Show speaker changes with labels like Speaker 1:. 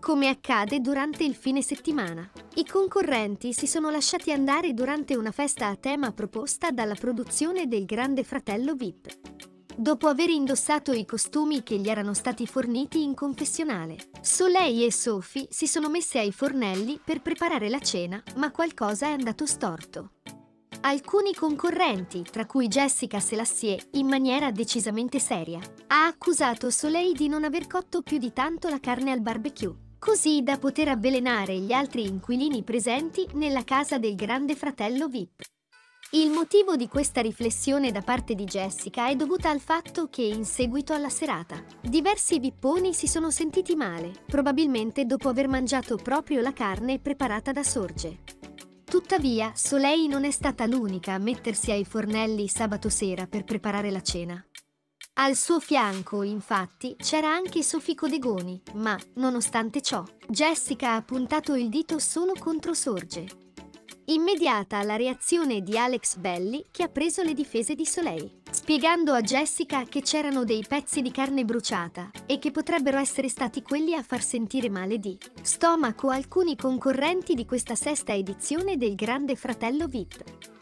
Speaker 1: come accade durante il fine settimana. I concorrenti si sono lasciati andare durante una festa a tema proposta dalla produzione del Grande Fratello VIP. Dopo aver indossato i costumi che gli erano stati forniti in confessionale, Soleil e Sophie si sono messe ai fornelli per preparare la cena, ma qualcosa è andato storto. Alcuni concorrenti, tra cui Jessica Selassier, in maniera decisamente seria, ha accusato Soleil di non aver cotto più di tanto la carne al barbecue, così da poter avvelenare gli altri inquilini presenti nella casa del Grande Fratello VIP. Il motivo di questa riflessione da parte di Jessica è dovuta al fatto che, in seguito alla serata, diversi vipponi si sono sentiti male, probabilmente dopo aver mangiato proprio la carne preparata da Sorge. Tuttavia, Soleil non è stata l'unica a mettersi ai fornelli sabato sera per preparare la cena. Al suo fianco, infatti, c'era anche Sophie Codegoni, ma, nonostante ciò, Jessica ha puntato il dito solo contro Sorge. Immediata la reazione di Alex Belli, che ha preso le difese di Soleil, spiegando a Jessica che c'erano dei pezzi di carne bruciata e che potrebbero essere stati quelli a far sentire male di stomaco alcuni concorrenti di questa sesta edizione del Grande Fratello VIP.